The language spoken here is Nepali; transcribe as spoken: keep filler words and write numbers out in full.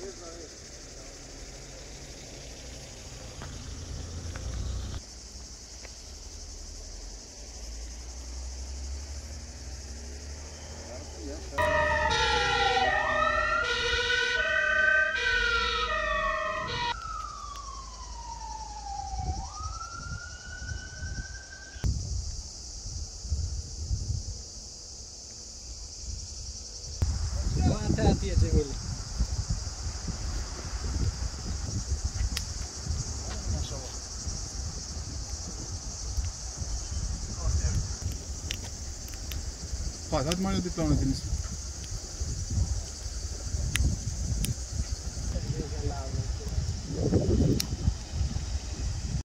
Hati-hati aja Will. Pak, dat maar dit plan het is.